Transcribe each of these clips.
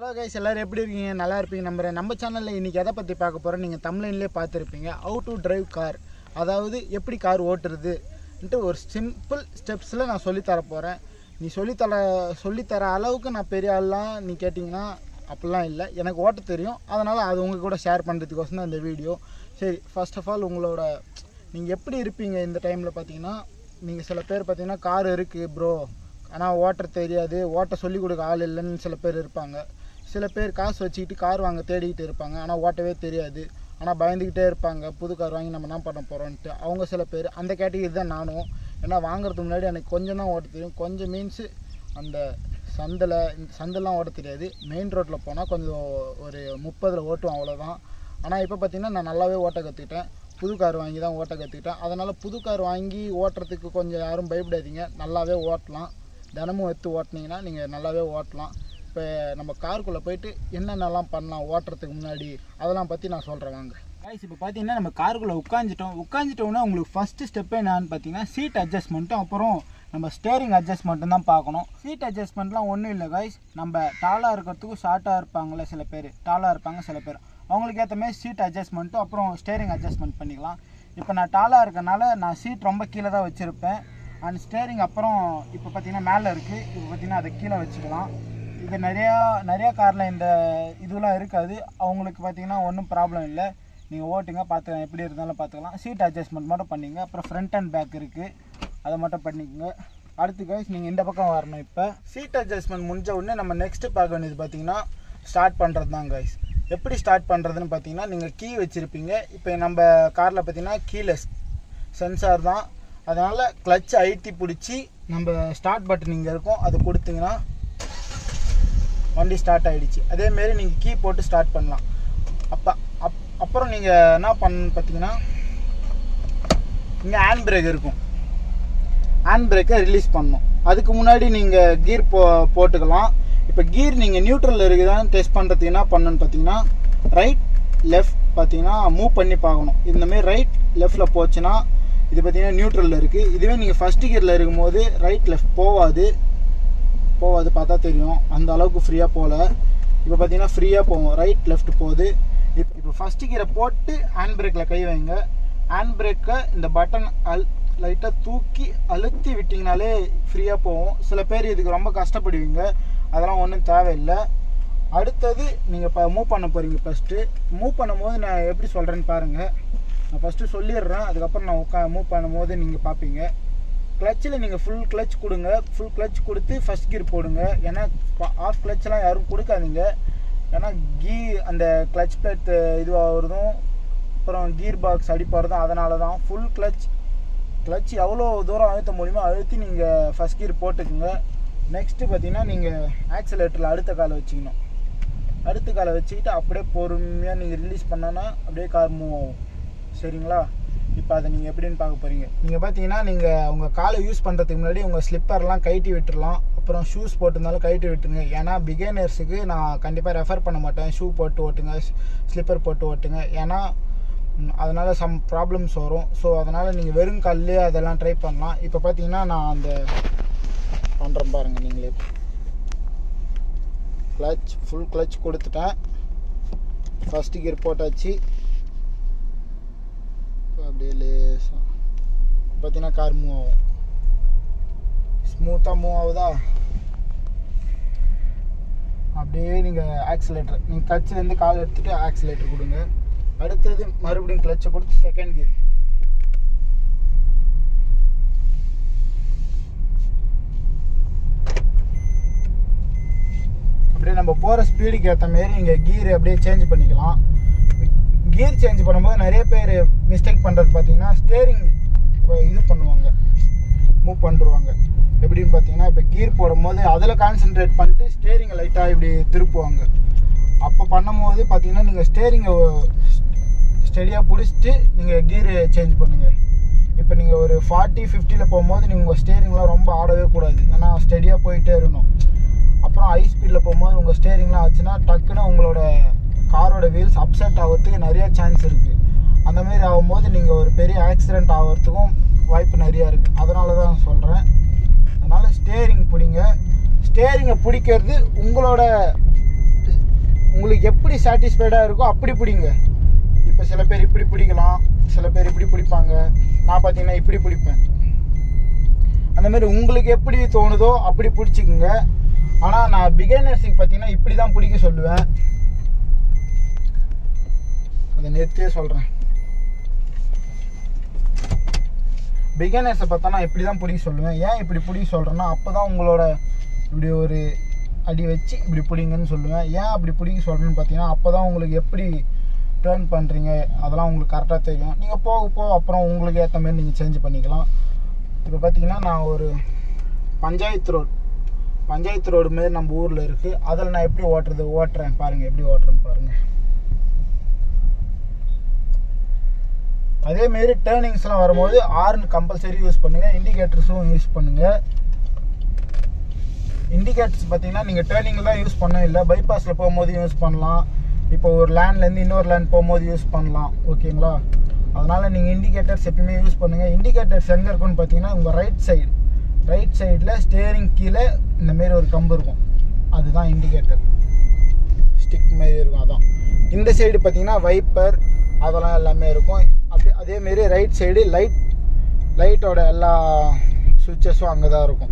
Hello guys, எல்லோரும் எப்படி இருக்கீங்க? நல்லா இருப்பீங்க நம்புகிறேன். நம்ம சேனலில் இன்றைக்கி எதை பற்றி பார்க்க போகிறோம், நீங்கள் தமிழ்லேயே பார்த்துருப்பீங்க. ஹவு டு டிரைவ் கார், அதாவது எப்படி கார் ஓட்டுறதுன்ட்டு ஒரு சிம்பிள் ஸ்டெப்ஸில் நான் சொல்லித்தர போகிறேன். நீ சொல்லித்தர அளவுக்கு நான் பெரிய ஆள்லாம் நீ கேட்டிங்கன்னா அப்படிலாம் இல்லை. எனக்கு ஓட்ட தெரியும், அதனால் அது உங்கள் கூட ஷேர் பண்ணுறதுக்கோசம் தான் இந்த வீடியோ. சரி, ஃபர்ஸ்ட் ஆஃப் ஆல் உங்களோட நீங்கள் எப்படி இருப்பீங்க இந்த டைமில் பார்த்தீங்கன்னா, நீங்கள் சில பேர் பார்த்தீங்கன்னா கார் இருக்குது ப்ரோ, ஆனால் ஓட்ட தெரியாது, ஓட்ட சொல்லிக் கொடுக்க ஆள் இல்லைன்னு சில பேர் இருப்பாங்க. சில பேர் காசு வச்சுக்கிட்டு கார் வாங்க தேடிக்கிட்டு இருப்பாங்க, ஆனால் ஓட்டவே தெரியாது, ஆனால் பயந்துக்கிட்டே இருப்பாங்க புது கார் வாங்கி நம்ம என்ன பண்ண போகிறோன்ட்டு. அவங்க சில பேர் அந்த கேட்டகரி தான் நானும். ஏன்னா வாங்குறதுக்கு முன்னாடி எனக்கு கொஞ்சம் தான் ஓட்ட தெரியும். கொஞ்சம் மீன்ஸு அந்த சந்தெல்லாம் ஓட்ட தெரியாது. மெயின் ரோட்டில் போனால் கொஞ்சம் ஒரு 30 ஓட்டுவோம், அவ்வளோதான். ஆனால் இப்போ பார்த்திங்கன்னா நான் நல்லாவே ஓட்ட கற்றுக்கிட்டேன். புது கார் வாங்கி தான் ஓட்ட கற்றுக்கிட்டேன். அதனால் புது கார் வாங்கி ஓட்டுறதுக்கு கொஞ்சம் யாரும் பயப்படாதீங்க, நல்லாவே ஓட்டலாம். தினமும் எடுத்து ஓட்டினீங்கன்னா நீங்கள் நல்லாவே ஓட்டலாம். இப்போ நம்ம காருக்குள்ளே போயிட்டு என்னென்னலாம் பண்ணலாம் ஓட்டுறதுக்கு முன்னாடி, அதெல்லாம் பற்றி நான் சொல்கிறேன் வாங்க. கைஸ், இப்போ பார்த்தீங்கன்னா நம்ம காருக்குள்ளே உட்காந்துட்டோம்னா உங்களுக்கு ஃபஸ்ட்டு ஸ்டெப்பே என்னன்னு பார்த்தீங்கன்னா சீட் அட்ஜஸ்ட்மெண்ட்டும் அப்புறம் நம்ம ஸ்டேரிங் அட்ஜஸ்ட்மெண்ட்டும் தான் பார்க்கணும். சீட் அட்ஜஸ்ட்மெண்ட்லாம் ஒன்றும் இல்லை கைஸ். நம்ம டாலாக இருக்கிறதுக்கும் ஷார்ட்டாக இருப்பாங்களே சில பேர், டாலாக இருப்பாங்க சில பேர், அவங்களுக்கு ஏற்ற மாதிரி சீட் அட்ஜஸ்ட்மெண்ட்டும் அப்புறம் ஸ்டேரிங் அட்ஜஸ்ட்மெண்ட் பண்ணிக்கலாம். இப்போ நான் டாலாக இருக்கனால நான் சீட் ரொம்ப கீழே தான் வச்சுருப்பேன். அண்ட் ஸ்டேரிங் அப்புறம் இப்போ பார்த்திங்கன்னா மேலே இருக்குது, இப்போ பார்த்திங்கன்னா அதை கீழே வச்சுக்கலாம். இது நிறையா காரில் இந்த இதெல்லாம் இருக்காது. அவங்களுக்கு பார்த்திங்கன்னா ஒன்றும் ப்ராப்ளம் இல்லை, நீங்கள் ஓட்டுங்க, பார்த்துக்கலாம், எப்படி இருந்தாலும் பார்த்துக்கலாம். சீட் அட்ஜஸ்ட்மெண்ட் மட்டும் பண்ணிங்க. அப்புறம் ஃப்ரண்ட் அண்ட் பேக் இருக்குது, அதை மட்டும் பண்ணிக்கோங்க. அடுத்து கைஸ் நீங்கள் இந்த பக்கம் வரணும். இப்போ சீட் அட்ஜஸ்ட்மெண்ட் முடிஞ்ச உடனே நம்ம நெக்ஸ்ட்டு பார்க்க வேண்டியது பார்த்திங்கன்னா ஸ்டார்ட் பண்ணுறது தான் கைஸ். எப்படி ஸ்டார்ட் பண்ணுறதுன்னு பார்த்தீங்கன்னா, நீங்கள் கீ வச்சுருப்பீங்க. இப்போ நம்ம காரில் பார்த்திங்கன்னா கீலெஸ் சென்சார் தான், அதனால் கிளட்ச் அழுத்தி பிடிச்சி நம்ம ஸ்டார்ட் பட்டன் இங்கே இருக்கும், அதை கொடுத்தீங்கன்னா வண்டி ஸ்டார்ட் ஆகிடுச்சு. அதேமாரி நீங்கள் கீ போட்டு ஸ்டார்ட் பண்ணலாம். அப்புறம் நீங்கள் என்ன பண்ணணுன்னு பார்த்தீங்கன்னா, இங்கே ஹேண்ட் பிரேக் இருக்கும், ஹேண்ட் பிரேக்கை ரிலீஸ் பண்ணணும். அதுக்கு முன்னாடி நீங்கள் கீர் போட்டுக்கலாம். இப்போ கீர் நீங்கள் நியூட்ரலில் இருக்குதான்னு டெஸ்ட் பண்ணுறதுக்கு என்ன பண்ணணுன்னு பார்த்தீங்கன்னா, ரைட் லெஃப்ட் பார்த்தீங்கன்னா மூவ் பண்ணி பார்க்கணும். இந்தமாரி ரைட் லெஃப்டில் போச்சுன்னா இது பார்த்தீங்கன்னா நியூட்ரலில் இருக்குது. இதுவே நீங்கள் ஃபஸ்ட்டு கியரில் இருக்கும்போது ரைட் லெஃப்ட் போகாது, பார்த்தா தெரியும், அந்த அளவுக்கு ஃப்ரீயாக போகல. இப்போ பார்த்தீங்கன்னா ஃப்ரீயாக போகும், ரைட் லெஃப்ட் போகுது. இப்போ ஃபஸ்ட்டு கியரை போட்டு ஹேண்ட் பிரேக்கில் கை வைங்க. ஹேண்ட் பிரேக்கை இந்த பட்டன் லைட்டாக தூக்கி அழுத்தி விட்டிங்கனாலே ஃப்ரீயாக போகும். சில பேர் இதுக்கு ரொம்ப கஷ்டப்படுவீங்க, அதெல்லாம் ஒன்றும் தேவையில்லை. அடுத்தது நீங்கள் இப்போ மூவ் பண்ண போகிறீங்க. ஃபஸ்ட்டு மூவ் பண்ணும்போது நான் எப்படி சொல்கிறேன்னு பாருங்கள். நான் ஃபஸ்ட்டு சொல்லிடுறேன், அதுக்கப்புறம் நான் மூவ் பண்ணும்போது நீங்கள் பார்ப்பீங்க. கிளச்சில் நீங்கள் ஃபுல் கிளச் கொடுங்க. ஃபுல் கிளச் கொடுத்து ஃபஸ்ட் கீர் போடுங்க. ஏன்னா ஆஃப் கிளச்செலாம் யாரும் கொடுக்காதீங்க. ஏன்னா அந்த கிளச் பிளேட் இதுவாகிறதும் அப்புறம் கீர் பாக்ஸ் அடிப்படுறதும் அதனால தான். ஃபுல் கிளச் எவ்வளோ தூரம் அழுத்த முடியுமோ அழுத்தி நீங்கள் ஃபஸ்ட் கீர் போட்டுக்குங்க. நெக்ஸ்ட்டு பார்த்தீங்கன்னா நீங்கள் ஆக்சிலேட்டரில் அடுத்த காலை வச்சுக்கணும். அடுத்த காலை வச்சுக்கிட்டு அப்படியே பொறுமையாக நீங்கள் ரிலீஸ் பண்ணோன்னா அப்படியே கார் மூவ் ஆகும். சரிங்களா? இப்போ அதை நீங்கள் எப்படின்னு பார்க்க போகிறீங்க. நீங்கள் பார்த்தீங்கன்னா நீங்கள் உங்கள் காலை யூஸ் பண்ணுறதுக்கு முன்னாடி உங்கள் ஸ்லிப்பர்லாம் கழட்டி விட்டுடலாம். அப்புறம் ஷூஸ் போட்டிருந்தாலும் கழட்டி விட்டுருங்க. ஏன்னா பிகினர்ஸுக்கு நான் கண்டிப்பாக ரெஃபர் பண்ண மாட்டேன், ஷூ போட்டு ஓட்டுங்க, ஸ்லிப்பர் போட்டு ஓட்டுங்க. ஏன்னா அதனால் சம் ப்ராப்ளம்ஸ் வரும். ஸோ அதனால் நீங்கள் வெறும் கால்லேயே அதெல்லாம் ட்ரை பண்ணலாம். இப்போ பார்த்தீங்கன்னா நான் அந்த பண்ணுறேன் பாருங்கள். நீங்களே கிளச் ஃபுல் கிளச் கொடுத்துட்டேன், ஃபஸ்ட்டு கியர் போட்டாச்சு. அப்படியே லேசாக பார்த்தீங்கன்னா கார் மூவ் ஆகும், ஸ்மூத்தாக மூவ் ஆகுதா. அப்படியே நீங்கள் ஆக்சிலேட்டர் நீங்கள் கிளச்சிலேருந்து கால் எடுத்துகிட்டு ஆக்சிலேட்டர் கொடுங்க. அடுத்தது மறுபடியும் கிளச்சை கொடுத்து செகண்ட் கியர். அப்படியே நம்ம போகிற ஸ்பீடுக்கு ஏற்ற மாரி நீங்கள் கீர் அப்படியே சேஞ்ச் பண்ணிக்கலாம். கியர் சேஞ்ச் பண்ணும்போது நிறைய பேர் மிஸ்டேக் பண்ணுறது பார்த்தீங்கன்னா ஸ்டேரிங் இது பண்ணுவாங்க, மூவ் பண்ணுருவாங்க. எப்படின்னு பார்த்தீங்கன்னா, இப்போ கீர் போடும்போது அதில் கான்சென்ட்ரேட் பண்ணிட்டு ஸ்டேரிங்கை லைட்டாக இப்படி திருப்புவாங்க. அப்போ பண்ணும்போது பார்த்தீங்கன்னா நீங்கள் ஸ்டேரிங்கை ஸ்டெடியாக பிடிச்சிட்டு நீங்கள் கீரு சேஞ்ச் பண்ணுங்கள். இப்போ நீங்கள் ஒரு 40-50 போகும்போது நீங்கள் உங்கள் ஸ்டேரிங்லாம் ரொம்ப ஆடவே கூடாது, ஏன்னா ஸ்டெடியாக போயிட்டே இருக்கணும். அப்புறம் ஹை ஸ்பீடில் போகும்போது உங்கள் ஸ்டேரிங்லாம் ஆச்சுன்னா டக்குன்னு உங்களோட காரோட வீல்ஸ் அப்செட் ஆகிறதுக்கு நிறைய சான்ஸ் இருக்குது. அந்தமாரி ஆகும்போது நீங்கள் ஒரு பெரிய ஆக்சிடெண்ட் ஆகிறதுக்கும் வாய்ப்பு நிறையா இருக்குது. அதனால தான் சொல்கிறேன். அதனால் ஸ்டேரிங் பிடிங்க. ஸ்டேரிங்கை பிடிக்கிறது உங்களோட உங்களுக்கு எப்படி சாட்டிஸ்ஃபைடாக இருக்கோ அப்படி பிடிங்க. இப்போ சில பேர் இப்படி பிடிக்கலாம், சில பேர் இப்படி பிடிப்பாங்க. நான் பார்த்தீங்கன்னா இப்படி பிடிப்பேன். அந்த மாதிரி உங்களுக்கு எப்படி தோணுதோ அப்படி பிடிச்சிக்குங்க. ஆனால் நான் பிகைனர்ஸுக்கு பார்த்தீங்கன்னா இப்படி தான் பிடிக்க சொல்லுவேன். அதை நிறுத்தியே சொல்கிறேன். பிகைனர்ஸை பார்த்தா இப்படி தான் பிடிக்க சொல்லுவேன். ஏன் இப்படி பிடிக்க சொல்கிறேன்னா, அப்போ தான் உங்களோட இப்படி ஒரு அடி வச்சு இப்படி பிடிங்கன்னு சொல்லுவேன். ஏன் அப்படி பிடிக்க சொல்கிறேன்னு பார்த்தீங்கன்னா, அப்போ தான் உங்களுக்கு எப்படி டேர்ன் பண்ணுறீங்க அதெல்லாம் உங்களுக்கு கரெக்டாக தெரியும். நீங்கள் போக போக அப்புறம் உங்களுக்கு ஏற்ற மாதிரி நீங்கள் சேஞ்ச் பண்ணிக்கலாம். இப்போ பார்த்தீங்கன்னா நான் ஒரு பஞ்சாயத்து ரோடு மாரி நம்ம ஊரில் இருக்குது. அதில் நான் எப்படி ஓட்டுறேன் பாருங்கள், எப்படி ஓட்டுறேன்னு பாருங்கள். அதேமாரி டேர்னிங்ஸ்லாம் வரும்போது ஹார்ன் கம்பல்சரி யூஸ் பண்ணுங்கள். இண்டிகேட்டர்ஸும் யூஸ் பண்ணுங்கள். இண்டிகேட்டர்ஸ் பார்த்தீங்கன்னா நீங்கள் டேர்னிங்கில் தான் யூஸ் பண்ண இல்லை, பைபாஸில் போகும்போது யூஸ் பண்ணலாம். இப்போ ஒரு லேண்ட்லேருந்து இன்னொரு லேண்ட் போகும்போது யூஸ் பண்ணலாம். ஓகேங்களா? அதனால் நீங்கள் இண்டிகேட்டர்ஸ் எப்பயுமே யூஸ் பண்ணுங்கள். இண்டிகேட்டர்ஸ் எங்கே இருக்குன்னு பார்த்தீங்கன்னா உங்கள் ரைட் சைடில் ஸ்டேரிங் கீழே இந்தமாரி ஒரு கம்பு இருக்கும். அதுதான் இண்டிகேட்டர், ஸ்டிக் மாரி இருக்கும். அதான் இந்த சைடு பார்த்தீங்கன்னா வைப்பர் அதெல்லாம் எல்லாமே இருக்கும். அதேமாரி ரைட் சைடு லைட்டோட எல்லா சுவிட்சஸும் அங்கே தான் இருக்கும்.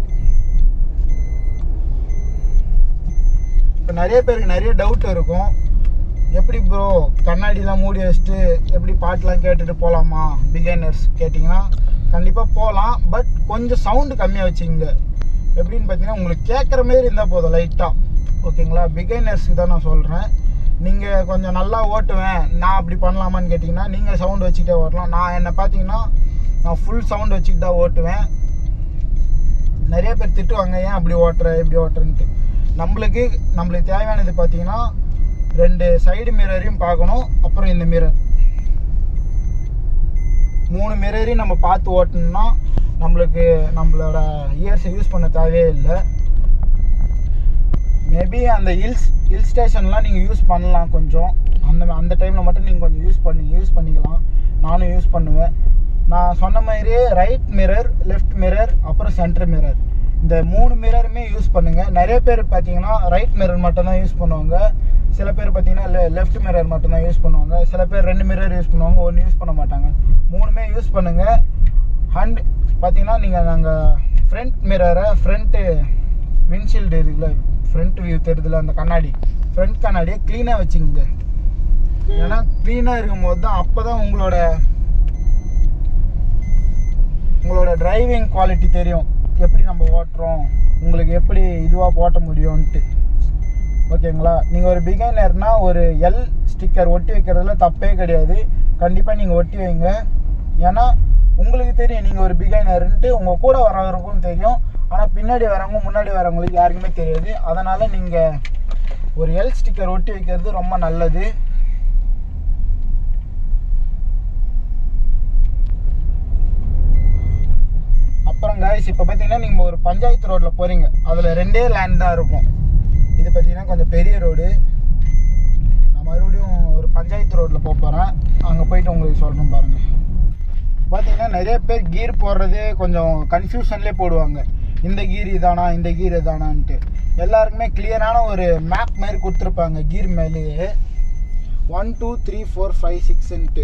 இப்போ நிறைய பேருக்கு நிறைய டவுட் இருக்கும். எப்படி ப்ரோ கண்ணாடிலாம் மூடி வச்சுட்டு எப்படி பாட்டெலாம் கேட்டுட்டு போகலாமா பிகைனர்ஸ் கேட்டிங்கன்னா, கண்டிப்பாக போகலாம். பட் கொஞ்சம் சவுண்டு கம்மியாக வச்சுங்க. எப்படின்னு பார்த்தீங்கன்னா உங்களுக்கு கேட்குற மாரி இருந்தால் போதும் லைட்டாக. ஓகேங்களா? பிகைனர்ஸுக்கு தான் நான் சொல்கிறேன். நீங்கள் கொஞ்சம் நல்லா ஓட்டுவேன் நான் அப்படி பண்ணலாமான்னு கேட்டிங்கன்னா, நீங்கள் சவுண்டு வச்சுக்கிட்டே ஓட்டலாம். என்னை பார்த்தீங்கன்னா நான் ஃபுல் சவுண்டு வச்சுக்கிட்டு தான் ஓட்டுவேன். நிறைய பேர் திட்டுவாங்க, ஏன் அப்படி இப்படி ஓட்டுறேன்ட்டு. நம்மளுக்கு தேவையானது பார்த்தீங்கன்னா 2 சைடு மிரரையும் பார்க்கணும். அப்புறம் இந்த மிரர் 3 மிரரையும் நம்ம பார்த்து ஓட்டணும்னா நம்மளோட இயர்ஸை யூஸ் பண்ண தேவையே இல்லை. மேபி அந்த ஹில் ஸ்டேஷன்லாம் நீங்கள் யூஸ் பண்ணலாம். கொஞ்சம் அந்த டைமில் மட்டும் நீங்கள் கொஞ்சம் யூஸ் பண்ணிக்கலாம். நானும் யூஸ் பண்ணுவேன். நான் சொன்ன மாதிரியே ரைட் மிரர், லெஃப்ட் மிரர், அப்புறம் சென்டர் மிரர், இந்த 3 மிரருமே யூஸ் பண்ணுங்கள். நிறைய பேர் பார்த்தீங்கன்னா ரைட் மிரர் மட்டும்தான் யூஸ் பண்ணுவாங்க. சில பேர் பார்த்தீங்கன்னா லெஃப்ட் மிரர் மட்டும்தான் யூஸ் பண்ணுவாங்க. சில பேர் 2 மிரர் யூஸ் பண்ணுவாங்க, 1 யூஸ் பண்ண மாட்டாங்க. 3மே யூஸ் பண்ணுங்கள். அண்ட் பார்த்தீங்கன்னா நாங்கள் ஃப்ரண்ட் மிரரை ஃப்ரண்ட்டு விண்ட்ஷீல்டு இருக்குல்ல, ஃப்ரண்ட் வியூ தெரியுதுல, அந்த ஃப்ரண்ட் கண்ணாடியை க்ளீனாக வச்சுங்க. ஏன்னா க்ளீனாக இருக்கும்போது தான் அப்போ தான் உங்களோட டிரைவிங் குவாலிட்டி தெரியும். எப்படி நம்ம ஓட்டுறோம், உங்களுக்கு எப்படி இதுவாக ஓட்ட முடியும்ன்ட்டு. ஓகேங்களா? நீங்கள் ஒரு பிகைனர்னா ஒரு எல் ஸ்டிக்கர் ஒட்டி வைக்கிறதுல தப்பே கிடையாது. கண்டிப்பாக நீங்கள் ஒட்டி வைங்க. ஏன்னா உங்களுக்கு தெரியும் நீங்கள் ஒரு பிகைனர்ன்ட்டு. உங்கள் கூட வரவங்களுக்கும் தெரியும். ஆனால் பின்னாடி வரவங்க முன்னாடி வரவங்களுக்கு யாருக்குமே தெரியாது. அதனால் நீங்கள் ஒரு எல் ஸ்டிக்கர் ஒட்டி வைக்கிறது ரொம்ப நல்லது. அப்புறம் கைஸ், இப்போ பார்த்தீங்கன்னா நீங்கள் ஒரு பஞ்சாயத்து ரோட்டில் போகிறீங்க. அதில் 2 லேண்ட் தான் இருக்கும். இது பார்த்தீங்கன்னா கொஞ்சம் பெரிய ரோடு. நான் மறுபடியும் ஒரு பஞ்சாயத்து ரோட்டில் போகிறேன். அங்கே போயிட்டு உங்களுக்கு சொல்கிறேன் பாருங்கள். பார்த்தீங்கன்னா நிறைய பேர் கீர் போடுறதே கொஞ்சம் கன்ஃபியூஷன்லேயே போடுவாங்க. இந்த கீர் இதானான்ட்டு. எல்லாருக்குமே கிளியரான ஒரு மேப் மாதிரி கொடுத்துருப்பாங்க கீர் மேலேயே. 1 2 3 4 5 6ன்ட்டு.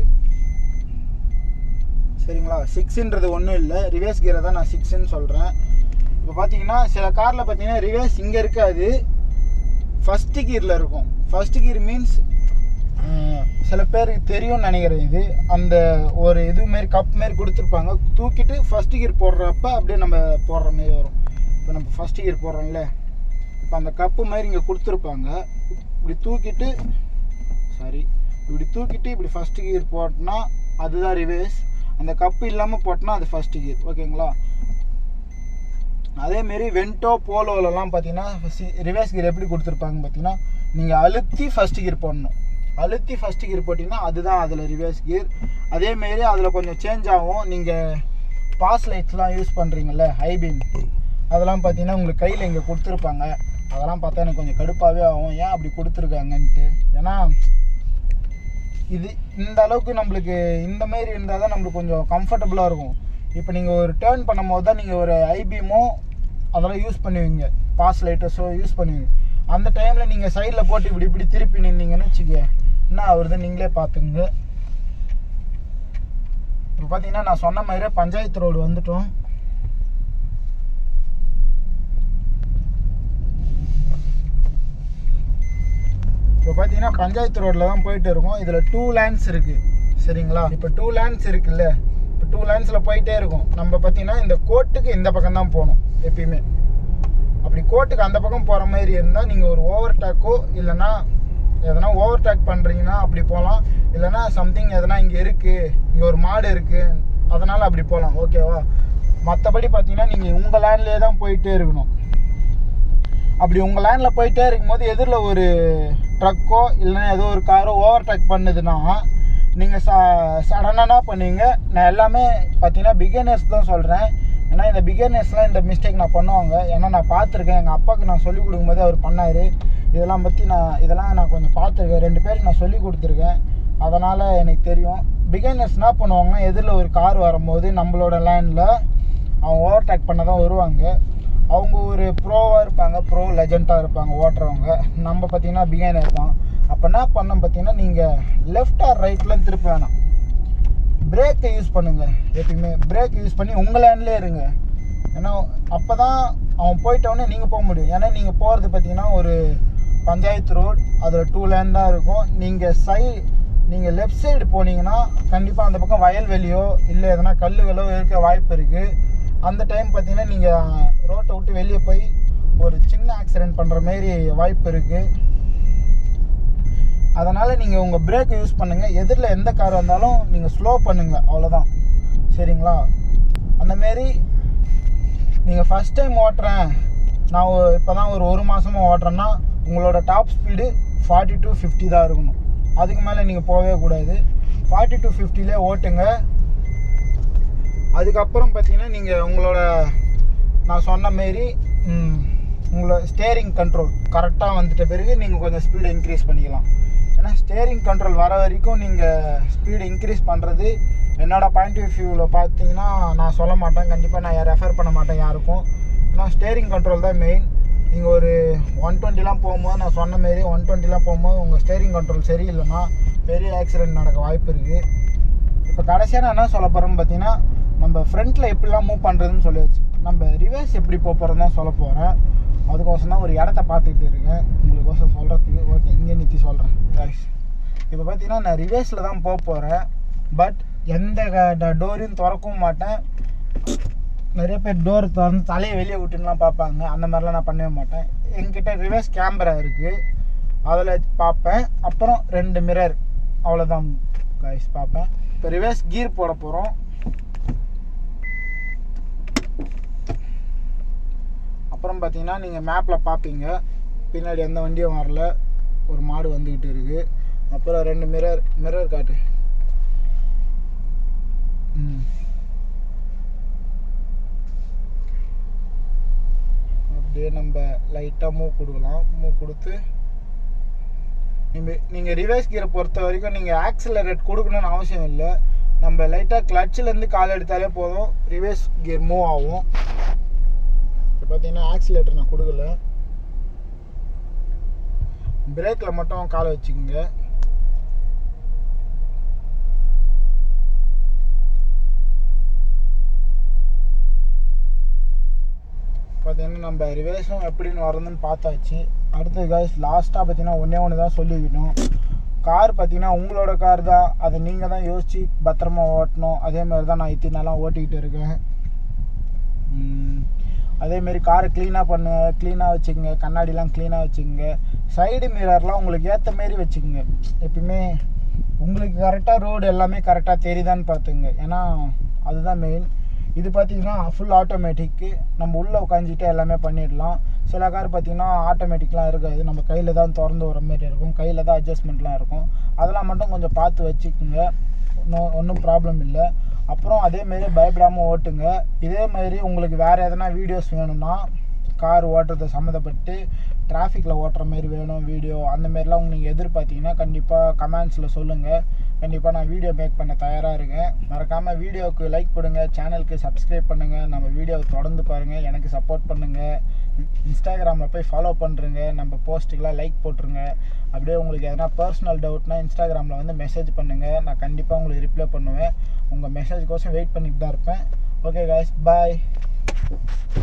சரிங்களா? 6ன்றது ஒன்றும் இல்லை, ரிவர்ஸ் கீரை தான் நான் 6ன்னு சொல்கிறேன். இப்போ பார்த்தீங்கன்னா சில காரில் பார்த்தீங்கன்னா ரிவர்ஸ் இங்கே இருக்காது, ஃபஸ்ட்டு கீரில் இருக்கும். ஃபஸ்ட்டு கீர் மீன்ஸ் சில பேருக்கு தெரியும்னு நினைக்கிறேன். இது அந்த ஒரு இதுமாரி கப் மாரி கொடுத்துருப்பாங்க. தூக்கிட்டு ஃபஸ்ட்டு கீர் போடுறப்ப அப்படியே நம்ம போடுற மாரி வரும். இப்போ நம்ம ஃபஸ்ட்டு கீர் போடுறோம்ல, இப்போ அந்த கப்பு மாதிரி இங்கே கொடுத்துருப்பாங்க. இப்படி தூக்கிட்டு இப்படி ஃபஸ்ட்டு கீர் போட்டோன்னா அதுதான் ரிவர்ஸ். அந்த கப்பு இல்லாமல் போட்டோன்னா அது ஃபஸ்ட்டு கீர். ஓகேங்களா? அதேமாரி வென்டோ போலோலலாம் பார்த்தீங்கன்னா ரிவர்ஸ் கீர் எப்படி கொடுத்துருப்பாங்க பார்த்தீங்கன்னா, நீங்கள் அழுத்தி ஃபஸ்ட்டு கீர் போடணும். அழுத்தி ஃபஸ்ட்டு கீர் போட்டிங்கன்னா அதுதான் அதில் ரிவர்ஸ் கீர். அதேமாரி அதில் கொஞ்சம் சேஞ்ச் ஆகும். நீங்கள் பாஸ் லைட்ஸ்லாம் யூஸ் பண்ணுறீங்கல்ல, ஹைபீம், அதெல்லாம் பார்த்தீங்கன்னா உங்களுக்கு கையில் இங்கே கொடுத்துருப்பாங்க. அதெல்லாம் பார்த்தா எனக்கு கொஞ்சம் கடுப்பாகவே ஆகும், ஏன் அப்படி கொடுத்துருக்காங்கன்ட்டு. ஏன்னா இது இந்த அளவுக்கு நம்மளுக்கு இந்த மாதிரி இருந்தால் தான் நம்மளுக்கு கொஞ்சம் கம்ஃபர்டபுளாக இருக்கும். இப்போ நீங்கள் ஒரு டேர்ன் பண்ணும்போது தான் நீங்கள் ஒரு ஐபீமோ அதெல்லாம் யூஸ் பண்ணுவீங்க, பாஸ் லைட்டர்ஸோ யூஸ் பண்ணுவீங்க. அந்த டைமில் நீங்கள் சைடில் போட்டு இப்படி இப்படி திருப்பி நின்னீங்கன்னு வச்சுக்க என்ன ஆகுறது நீங்களே பார்த்துங்க. இப்போ பார்த்தீங்கன்னா நான் சொன்ன மாதிரியே பஞ்சாயத்து ரோடு வந்துட்டோம். இப்போ பார்த்தீங்கன்னா பஞ்சாயத்து ரோட்டில் தான் போயிட்டு இருக்கோம். இதில் 2 லேன்ஸ் இருக்குது சரிங்களா. இப்போ 2 லேன்ஸ் இருக்குல்ல, இப்போ 2 லேன்ஸில் போயிட்டே இருக்கும். நம்ம பார்த்தீங்கன்னா இந்த கோட்டுக்கு இந்த பக்கம் தான் போகணும் எப்பயுமே. அப்படி கோட்டுக்கு அந்த பக்கம் போகிற மாதிரி இருந்தால் நீங்கள் ஒரு ஓவர்டேக்கோ இல்லைன்னா எதனா ஓவர்டேக் பண்ணுறீங்கன்னா அப்படி போகலாம். இல்லைனா சம்திங் எதனா இங்கே இருக்குது, இங்கே ஒரு மாடு இருக்குது, அதனால் அப்படி போகலாம் ஓகேவா. மற்றபடி பார்த்தீங்கன்னா நீங்கள் உங்கள் லேண்ட்லேயே தான் போயிட்டே இருக்கணும். அப்படி உங்கள் லேண்டில் போயிட்டே இருக்கும்போது எதிரில் ஒரு ட்ரக்கோ இல்லைன்னா ஏதோ ஒரு காரோ ஓவர்டேக் பண்ணுதுன்னா நீங்கள் சடனாக பண்ணுவீங்க. நான் எல்லாமே பார்த்தீங்கன்னா பிகினர்ஸ் தான் சொல்கிறேன். ஏன்னா இந்த பிகினர்ஸ்லாம் இந்த மிஸ்டேக் நான் பண்ணுவாங்க. ஏன்னா நான் பார்த்துருக்கேன், எங்கள் அப்பாவுக்கு நான் சொல்லிக் கொடுக்கும்போது அவர் பண்ணார். இதெல்லாம் பற்றி இதெல்லாம் நான் கொஞ்சம் பார்த்துருக்கேன். 2 பேருக்கு நான் சொல்லி கொடுத்துருக்கேன், அதனால் எனக்கு தெரியும். பிகினர்ஸ் என்ன பண்ணுவாங்கன்னா எதிரில் ஒரு கார் வரும்போது நம்மளோட லேண்டில் அவங்க ஓவர்டேக் பண்ண தான் வருவாங்க. அவங்க ஒரு ப்ரோவாக இருப்பாங்க, ப்ரோ லெஜெண்டாக இருப்பாங்க ஓட்டுறவங்க. நம்ம பார்த்திங்கன்னா பிகினர் தான். அப்போ என்ன பண்ணோம் பார்த்தீங்கன்னா நீங்கள் லெஃப்ட் ஆர் ரைட்லாம் திருப்ப வேணாம், பிரேக்கை யூஸ் பண்ணுங்கள். எப்பயுமே பிரேக் யூஸ் பண்ணி உங்கள் லேண்ட்லேயே இருங்க. ஏன்னா அப்போ தான் அவன் போயிட்டோடனே நீங்கள் போக முடியும். ஏன்னா நீங்கள் போகிறது பார்த்தீங்கன்னா ஒரு பஞ்சாயத்து ரோடு, அதில் 2 லேன் தான் இருக்கும். நீங்கள் லெஃப்ட் சைடு போனீங்கன்னா கண்டிப்பாக அந்த பக்கம் வயல்வெளியோ இல்லை எதனா கல்லுகளோ இருக்க வாய்ப்பு இருக்குது. அந்த டைம் பார்த்தீங்கன்னா நீங்கள் ரோட்டை விட்டு வெளியே போய் ஒரு சின்ன ஆக்சிடெண்ட் பண்ணுற மாரி வாய்ப்பு இருக்குது. அதனால் நீங்கள் உங்கள் பிரேக் யூஸ் பண்ணுங்கள். எதிரில் எந்த கார் வந்தாலும் நீங்கள் ஸ்லோ பண்ணுங்கள், அவ்வளோதான் சரிங்களா. அந்தமாரி நீங்கள் ஃபஸ்ட் டைம் ஓட்டுறேன், நான் இப்போ தான் ஒரு மாதமாக ஓட்டுறேன்னா உங்களோட டாப் ஸ்பீடு 40 to 50 தான் இருக்கணும். அதுக்கு மேலே நீங்கள் போகவே கூடாது. 40 to 50லே ஓட்டுங்க. அதுக்கப்புறம் பார்த்தீங்கன்னா நீங்கள் உங்களோட நான் சொன்ன மாரி உங்களோட ஸ்டேரிங் கண்ட்ரோல் கரெக்டாக வந்துட்ட பிறகு நீங்கள் கொஞ்சம் ஸ்பீடு இன்க்ரீஸ் பண்ணிக்கலாம். ஏன்னா ஸ்டேரிங் கண்ட்ரோல் வர வரைக்கும் நீங்கள் ஸ்பீடு இன்க்ரீஸ் பண்ணுறது என்னோடய பாயிண்ட் ஆஃப் வியூவில் பார்த்தீங்கன்னா நான் சொல்ல மாட்டேன், கண்டிப்பாக நான் ரெஃபர் பண்ண மாட்டேன் யாருக்கும். ஏன்னா ஸ்டேரிங் கண்ட்ரோல் தான் மெயின். நீங்கள் ஒரு 120லாம் போகும்போது நான் சொன்ன மாரி 120லாம் போகும்போது உங்கள் ஸ்டேரிங் கண்ட்ரோல் சரியில்லைன்னா பெரிய ஆக்சிடெண்ட் நடக்க வாய்ப்பு இருக்குது. இப்போ கடைசியாக நான் என்ன சொல்ல போகிறேன்னு பார்த்தீங்கன்னா நம்ம ஃப்ரண்ட்டில் எப்படிலாம் மூவ் பண்ணுறதுன்னு சொல்லியாச்சு. நம்ம ரிவர்ஸ் எப்படி போகிறதுன்னு தான் சொல்ல போகிறேன். அதுக்கோசம் தான் ஒரு இடத்த பார்த்துக்கிட்டு இருக்கேன் உங்களுக்கோசம் சொல்கிறதுக்கு. ஓகே, இங்கே நிறுத்தி சொல்கிறேன் கைஸ். இப்போ பார்த்தீங்கன்னா நான் ரிவர்ஸில் தான் போகிறேன். பட் எந்த டோரையும் திறக்கவும் மாட்டேன். நிறைய பேர் டோர் திறந்து தலையை வெளியே விட்டுலாம் பார்ப்பாங்க, அந்த மாதிரிலாம் நான் பண்ணவே மாட்டேன். என்கிட்ட ரிவர்ஸ் கேமரா இருக்குது, அதில் பார்ப்பேன். அப்புறம் 2 மிரர், அவ்வளோதான் கைஸ் பார்ப்பேன். இப்போ ரிவர்ஸ் கீர் போட போகிறோம். அப்புறம் பார்த்தீங்கன்னா நீங்கள் மேப்பில் பார்ப்பீங்க பின்னாடி எந்த வண்டியும் வரல, ஒரு மாடு வந்துக்கிட்டு இருக்குது. அப்புறம் 2 மிரர் காட்டு. அப்படியே நம்ம லைட்டாக மூவ் கொடுக்கலாம். மூவ் கொடுத்து நீங்கள் ரிவர்ஸ் கியரை பொறுத்த வரைக்கும் நீங்கள் ஆக்சிலரேட் கொடுக்கணும்னு அவசியம் இல்லை. நம்ம லைட்டாக கிளட்சிலேருந்து கால் எடுத்தாலே போதும், ரிவர்ஸ் கியர் மூவ் ஆகும். இப்போ பார்த்தீங்கன்னா ஆக்சிலேட்டர் நான் கொடுக்கல, பிரேக்கில் மட்டும் காலை வச்சுக்கோங்க. பார்த்தீங்கன்னா நம்ம ரிவர்ஸும் எப்படின்னு வரதுன்னு பார்த்தாச்சு. அடுத்தது காய்ஸ் லாஸ்ட்டாக பார்த்தீங்கன்னா ஒன்று தான் சொல்லிக்கணும். கார் பார்த்தீங்கன்னா உங்களோட கார் தான், அதை நீங்கள் தான் யோசித்து பத்திரமா ஓட்டணும். அதேமாதிரி தான் நான் இத்தனை நாளாக ஓட்டிக்கிட்டு இருக்கேன். அதேமாரி காரை க்ளீனாக வச்சுக்கோங்க. கண்ணாடிலாம் க்ளீனாக வச்சுக்கோங்க. சைடு மிரர்லாம் உங்களுக்கு ஏற்ற மாரி வச்சுக்கோங்க. எப்பயுமே உங்களுக்கு கரெக்டாக ரோடு எல்லாமே கரெக்டாக தெரியுதான்னு பார்த்துங்க. ஏன்னா அதுதான் மெயின். இது பார்த்திங்கன்னா ஃபுல் ஆட்டோமேட்டிக்கு, நம்ம உள்ளே உட்காந்துட்டு எல்லாமே பண்ணிடலாம். சில கார் பார்த்திங்கன்னா ஆட்டோமேட்டிக்லாம் இருக்காது, நம்ம கையில் தான் திறந்து வர மாரி இருக்கும், கையில் தான் அட்ஜஸ்ட்மெண்ட்லாம் இருக்கும். அதெல்லாம் மட்டும் கொஞ்சம் பார்த்து வச்சுக்கோங்க, ஒன்றும் ப்ராப்ளம் இல்லை. அப்புறம் அதேமாரி பயப்படாமல் ஓட்டுங்க. இதேமாரி உங்களுக்கு வேறு எதனா வீடியோஸ் வேணும்னா கார் ஓட்டுறது சம்மந்தப்பட்டு டிராஃபிக்கில் ஓட்டுற மாரி வேணும் வீடியோ, அந்த மாரிலாம் நீங்கள் எதிர்பார்த்தீங்கன்னா கண்டிப்பாக கமெண்ட்ஸில் சொல்லுங்கள். கண்டிப்பாக நான் வீடியோ மேக் பண்ண தயாராக இருக்கேன். மறக்காமல் வீடியோவுக்கு லைக் கொடுங்க, சேனலுக்கு சப்ஸ்கிரைப் பண்ணுங்கள், நம்ம வீடியோவை தொடர்ந்து பாருங்கள், எனக்கு சப்போர்ட் பண்ணுங்கள். இன்ஸ்டாகிராமில் போய் ஃபாலோ பண்ணுறங்க, நம்ம போஸ்ட்டுக்கெலாம் லைக் போட்டுருங்க. அப்படியே உங்களுக்கு எதனா பர்சனல் டவுட்னா இன்ஸ்டாகிராமில் வந்து மெசேஜ் பண்ணுங்கள், நான் கண்டிப்பாக உங்களுக்கு ரிப்ளை பண்ணுவேன். உங்கள் மெசேஜ் கோசம் வெயிட் பண்ணிட்டு தான் இருப்பேன். ஓகே காய்ஸ், பாய்.